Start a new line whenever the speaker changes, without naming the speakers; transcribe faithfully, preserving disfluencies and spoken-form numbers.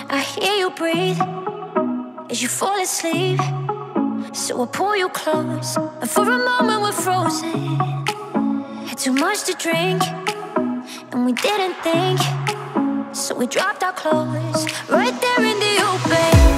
I hear you breathe as you fall asleep. So I pull you close, and for a moment we're frozen. Had too much to drink, and we didn't think. So we dropped our clothes right there in the open.